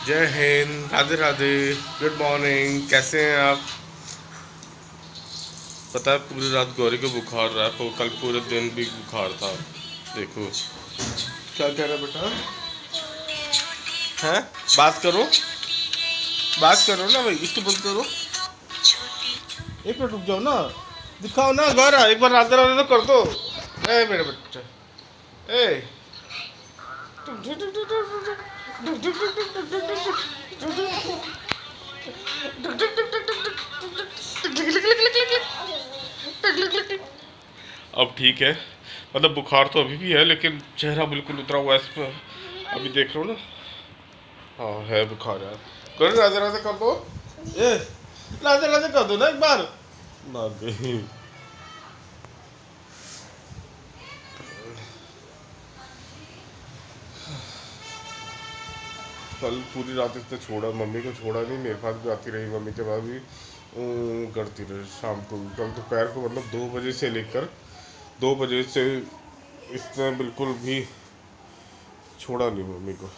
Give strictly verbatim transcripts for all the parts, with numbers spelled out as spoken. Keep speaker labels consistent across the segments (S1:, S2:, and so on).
S1: जय Hind, Radhe Radhe, good morning. कैसे हैं आप? पता है पूरी रात गौरी को बुखार रहा है, कल पूरे दिन भी बुखार था। देखो क्या कह रहा है बेटा, हैं? बात करो, बात करो ना भाई, इसको बंद करो। एक मिनट रुक जाओ ना, दिखाओ ना गौरा, एक बार राधे राधे तो कर दो। ए मेरे बच्चा, ए अब ठीक है, मतलब बुखार तो अभी भी है लेकिन चेहरा बिल्कुल उतरा हुआ है इस पर। अभी देख रहे हो ना, हाँ है बुखार यार। करो राधे राधे कर दो, ए राधे राधे कर दो ना एक बार ना गई। कल पूरी रात इसने छोड़ा, मम्मी को छोड़ा नहीं, मेरे पास भी आती रही, मम्मी के पास भी करती रही शाम को। कल दोपहर को मतलब दो बजे से लेकर दो बजे से इसने बिल्कुल भी छोड़ा नहीं मम्मी को,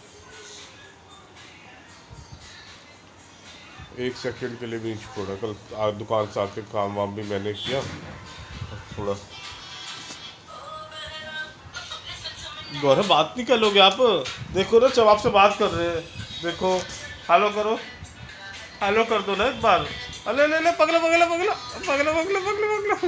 S1: एक सेकंड के लिए भी नहीं छोड़ा। कल दुकान से आके काम वाम भी मैंने किया थोड़ा। गौरव बात नहीं कर लोगे आप? देखो ना जब आपसे बात कर रहे हैं, देखो हेलो करो, हेलो कर दो ना एक बार। अरे ले ले पगला पगला पगला पगला पगला पगला पगला।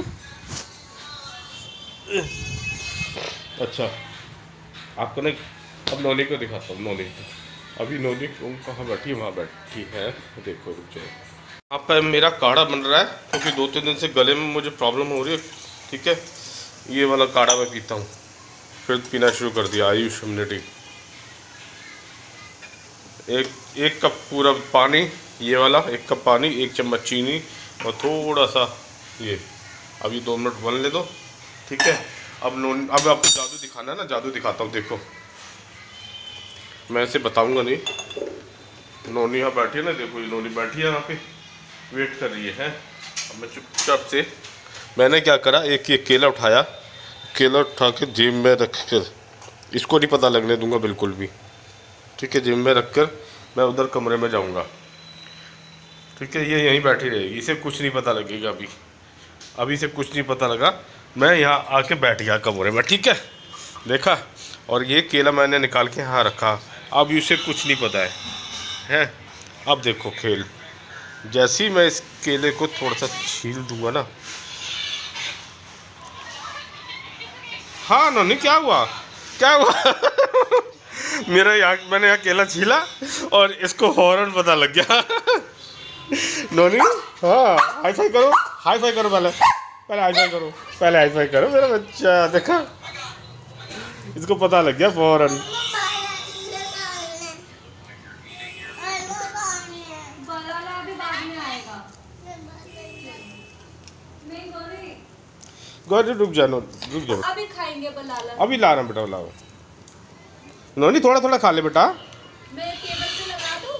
S1: अच्छा आपको नहीं, अब नोनी को दिखाता हूँ। नोनी अभी नोनी कहाँ बैठी है? वहाँ बैठी है, देखो रुक जाओ। यहाँ पर मेरा काढ़ा बन रहा है क्योंकि दो तीन दिन से गले में मुझे प्रॉब्लम हो रही है, ठीक है। ये वाला काढ़ा मैं पीता हूँ, फिर पीना शुरू कर दिया आयुष इम्यूनिटी। एक एक कप पूरा पानी, ये वाला एक कप पानी, एक चम्मच चीनी और थोड़ा सा ये। अभी दो मिनट बन ले दो, ठीक है। अब नोन अब आपको जादू दिखाना है ना, जादू दिखाता हूँ। देखो मैं इसे बताऊंगा नहीं। नोनी यहाँ बैठी है ना, देखो ये नोनी बैठी है यहाँ पे, वेट कर रही है। अब मैं चुपचाप से, मैंने क्या करा, एक एक केला उठाया, केला उठा के जेब में रख कर, इसको नहीं पता लगने दूंगा बिल्कुल भी, ठीक है। जेब में रख कर मैं उधर कमरे में जाऊंगा, ठीक है। ये यहीं बैठी रहेगी, इसे कुछ नहीं पता लगेगा। अभी अभी इसे कुछ नहीं पता लगा, मैं यहाँ आके बैठ गया कमरे में, ठीक है। देखा, और ये केला मैंने निकाल के यहाँ रखा, अब इसे कुछ नहीं पता है हैं। अब देखो खेल, जैसे ही मैं इस केले को थोड़ा सा छील दूंगा ना, हाँ नोनी क्या हुआ, क्या हुआ? मेरा यहाँ, मैंने यहाँ केला छीला और इसको फौरन पता लग गया। नोनी हाँ हाई फाई करो, हाई फाई करो, पहले पहले हाई फाई करो, पहले हाई फाई करो मेरा बच्चा। देखा, इसको पता लग गया फौरन। गौरी रुक जा, रुक जा,
S2: अभी खाएंगे बलाला,
S1: अभी ला रहा हूँ बेटा, लाओ। नोनी थोड़ा थोड़ा खा ले बेटा।
S2: मैं टेबल पे लगा दूं,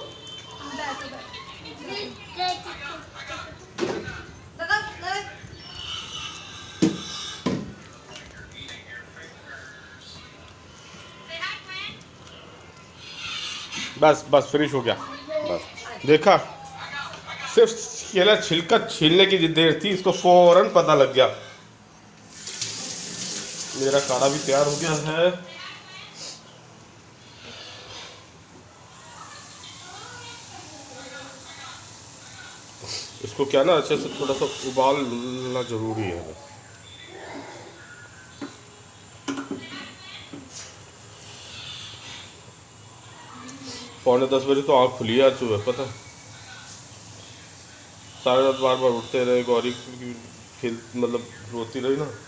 S1: बस बस फिनिश हो गया, बस। देखा, सिर्फ केला छिलका छीलने की देर थी, इसको फौरन पता लग गया। मेरा काढ़ा भी तैयार हो गया है। इसको क्या ना अच्छे से थोड़ा सा उबालना जरूरी है। पौने दस बजे तो आँख खुली है आज सुबह, पता। साढ़े दस बार बार उठते रहे, गौरी खेल मतलब रोती रही ना।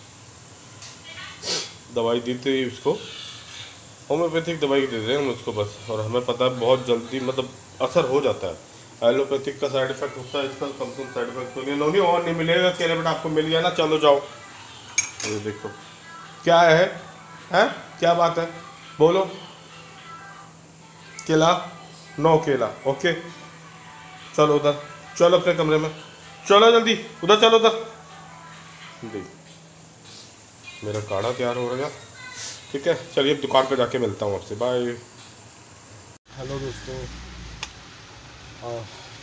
S1: दवाई दी थी उसको, होम्योपैथिक दवाई दे रहे हैं हम उसको बस, और हमें पता है बहुत जल्दी मतलब असर हो जाता है। एलोपैथिक का साइड इफेक्ट होता है, इसका कम से कम साइड इफेक्ट तो नहीं। नोनी और नहीं मिलेगा केले बेटा, आपको मिल गया ना, चलो जाओ। ये देखो क्या है, हैं क्या बात है, बोलो। केला, नो केला, ओके। चलो उधर, चलो अपने कमरे में, चलो जल्दी उधर चलो, उधर। देख मेरा काढ़ा तैयार हो गया, ठीक है। चलिए दुकान पे जाके मिलता हूँ आपसे, बाय।
S3: हेलो दोस्तों। आ,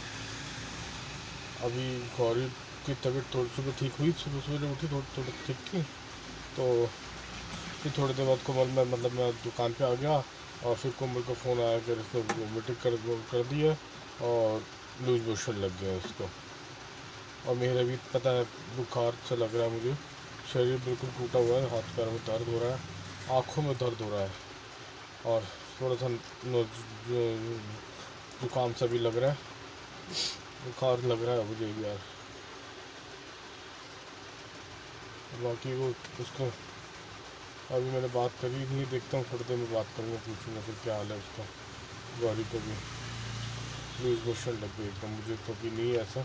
S3: अभी गौरी की तबीयत थोड़ी सुबह ठीक हुई, सुबह सुबह उठी थोड़ी थोड़ी ठीक थी, तो फिर थोड़ी देर बाद कोमल मैं मतलब मैं दुकान पे आ गया और फिर कोमल का फ़ोन आया कि उसको वोमिटिंग कर कर दिया और लूज मोशन लग गया उसको। और मेरा भी पता है बुखार से लग रहा है मुझे, शरीर बिल्कुल टूटा हुआ है, हाथ पैर में दर्द हो रहा है, आँखों में दर्द हो रहा है और थोड़ा सा नो- जो- जुकाम सा भी लग रहा है, बुखार लग रहा है मुझे भी यार। बाकी वो उसको अभी मैंने बात करी नहीं, देखता हूँ थोड़ी देर में बात करूँगा, पूछूँगा फिर क्या हाल है उसका। गौरी को भी लूज मोशन लग गई एकदम, मुझे तो अभी नहीं है ऐसा,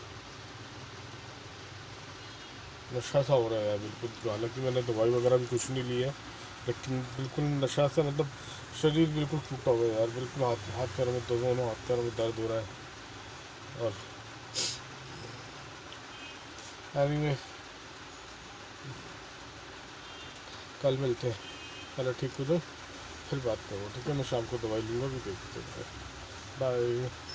S3: नशा सा हो रहा है यार बिल्कुल। हालांकि मैंने दवाई वगैरह भी कुछ नहीं ली है, लेकिन बिल्कुल नशा सा, मतलब शरीर बिल्कुल टूटा हुआ है यार, बिल्कुल हाथ हाथ पैरों में, दोनों हाथ पैरों में दर्द हो रहा है। और एनीवे कल मिलते हैं, पहले ठीक हो जाओ फिर बात करो, ठीक है? मैं शाम को दवाई लूँगा भी, देखते हैं। बाय।